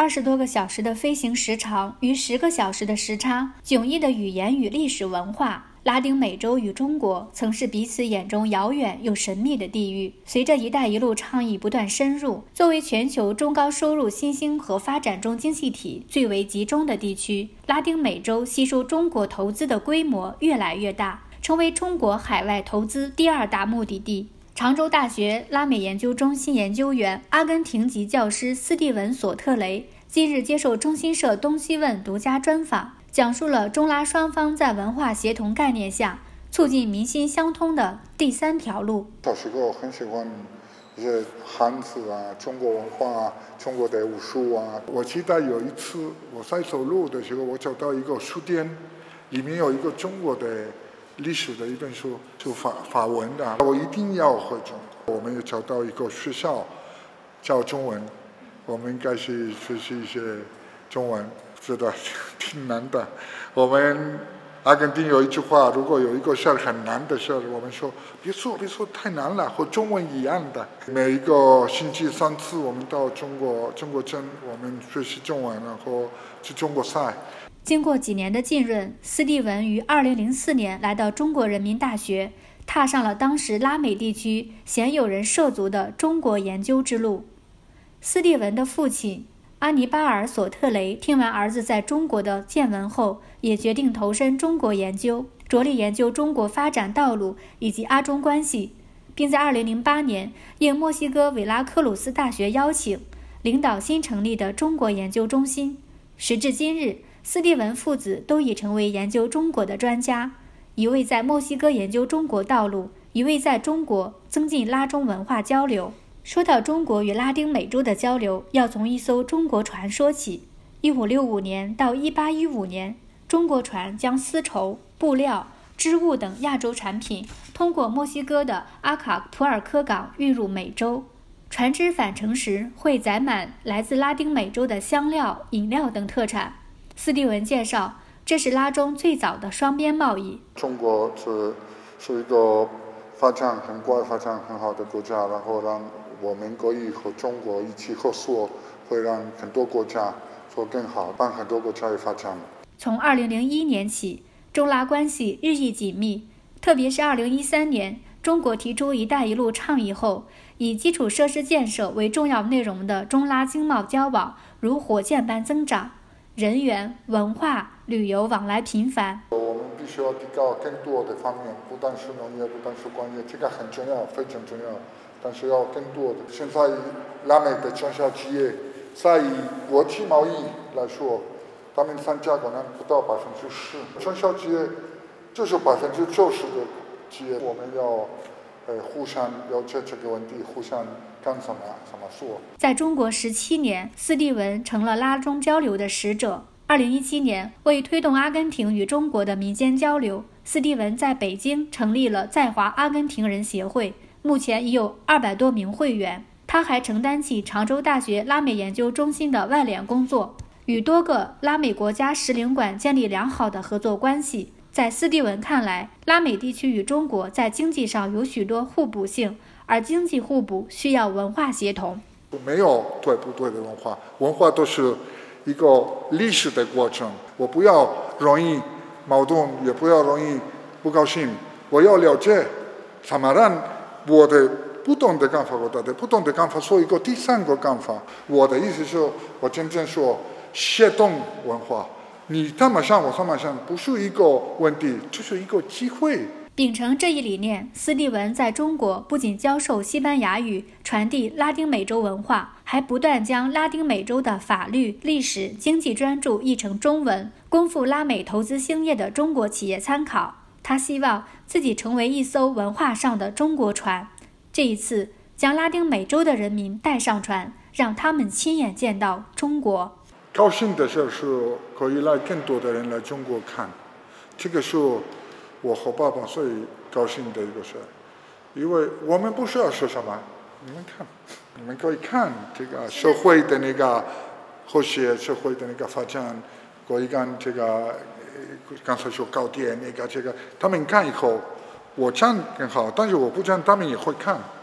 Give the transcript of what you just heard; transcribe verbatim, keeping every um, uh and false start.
二十多个小时的飞行时长与十个小时的时差，迥异的语言与历史文化。拉丁美洲与中国曾是彼此眼中遥远又神秘的地域。随着“一带一路”倡议不断深入，作为全球中高收入新兴和发展中经济体最为集中的地区，拉丁美洲吸收中国投资的规模越来越大，成为中国海外投资第二大目的地。常州大学拉美研究中心研究员、阿根廷籍教师斯蒂文·索特雷近日接受中新社东西问独家专访，讲述了中拉双方在文化协同概念下促进民心相通的第三条路。 小时候很喜欢一些汉字啊、中国文化啊、中国的武术啊。我记得有一次我在走路的时候，我走到一个书店，里面有一个中国的历史的一本书，就法法文的，我一定要会中国。我们也找到一个学校教中文，我们开始学习一些中文，觉得挺难的。我们阿根廷有一句话，如果有一个事儿很难的事儿，我们说别说别说太难了，和中文一样的。每一个星期三次我们到中国中国镇，我们学习中文，然后去中国赛。 经过几年的浸润，斯蒂文于二零零四年来到中国人民大学，踏上了当时拉美地区鲜有人涉足的中国研究之路。斯蒂文的父亲阿尼巴尔·索特雷听完儿子在中国的见闻后，也决定投身中国研究，着力研究中国发展道路以及阿中关系，并在二零零八年应墨西哥维拉科鲁斯大学邀请，领导新成立的中国研究中心。时至今日，斯蒂文父子都已成为研究中国的专家，一位在墨西哥研究中国道路，一位在中国增进拉中文化交流。说到中国与拉丁美洲的交流，要从一艘中国船说起。一五六五年到一八一五年，中国船将丝绸、布料、织物等亚洲产品通过墨西哥的阿卡普尔科港运入美洲。船只返程时会载满来自拉丁美洲的香料、饮料等特产。斯蒂文介绍，这是拉中最早的双边贸易。 中国是是一个发展很快、发展很好的国家，然后让我们可以和中国一起合作，会让很多国家做更好，帮很多国家也发展。 从二零零一年起，中拉关系日益紧密，特别是二零一三年，中国提出“一带一路”倡议后，以基础设施建设为重要内容的中拉经贸交往如火箭般增长。人员、文化、旅游往来频繁。 我们必须要提高更多的方面，不单是农业，不单是工业，这个很重要，非常重要。但是要更多的。现在拉美的中小企业，在以国际贸易来说，他们参加可能不到百分之十，中小企业就是百分之九十的企业。我们要呃互相了解这个问题，互相干什么怎么做。 在中国十七年，斯蒂文成了拉中交流的使者。二零一七年，为推动阿根廷与中国的民间交流，斯蒂文在北京成立了在华阿根廷人协会，目前已有二百多名会员。他还承担起常州大学拉美研究中心的外联工作，与多个拉美国家使领馆建立良好的合作关系。在斯蒂文看来，拉美地区与中国在经济上有许多互补性，而经济互补需要文化协同。 没有对不对的文化，文化都是一个历史的过程。我不要容易矛盾，也不要容易不高兴。我要了解怎么让我的不同的看法，我的不同的看法说一个第三个看法。我的意思是，我真正说协同文化。你这么想，我这么想，不是一个问题，就是一个机会。 秉承这一理念，斯蒂文在中国不仅教授西班牙语，传递拉丁美洲文化，还不断将拉丁美洲的法律、历史、经济专著译成中文，供付拉美投资兴业的中国企业参考。他希望自己成为一艘文化上的中国船。这一次，将拉丁美洲的人民带上船，让他们亲眼见到中国。 高兴的事是可以来更多的人来中国看，这个是我和爸爸最高兴的一个事，因为我们不需要说什么，你们看，你们可以看这个社会的那个和谐，社会的那个发展，可以看这个刚才说高铁那个这个，他们看以后，我讲更好，但是我不讲，他们也会看。